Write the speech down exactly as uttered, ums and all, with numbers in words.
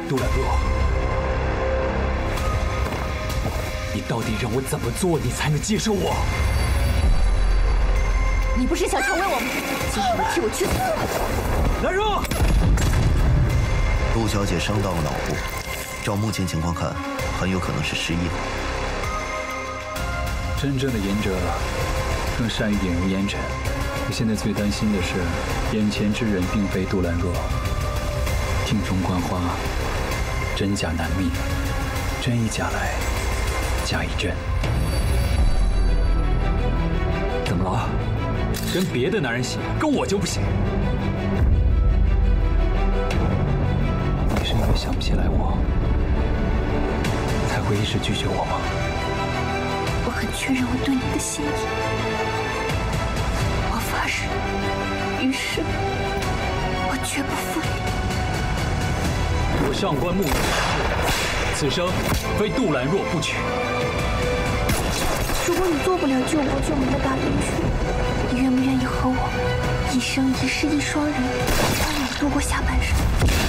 杜兰若，你到底让我怎么做，你才能接受我？ 你不是想成为我吗？今日替我去死！ 兰若， 杜小姐伤到了脑部，照目前情况看，很有可能是失忆了。 真正的贤者更善于引入烟尘。我现在最担心的是，眼前之人并非杜兰若。镜中观花，真假难觅，真亦假来，假亦真。怎么了？跟别的男人行，跟我就不行？你是因为想不起来我，才会一时拒绝我吗？ 我很确认我对你的心意，我发誓，于是我绝不负你。 我上官木此生非杜兰若不娶。 如果你做不了救国救民的大英雄，你愿不愿意和我一生一世一双人，安稳度过下半生？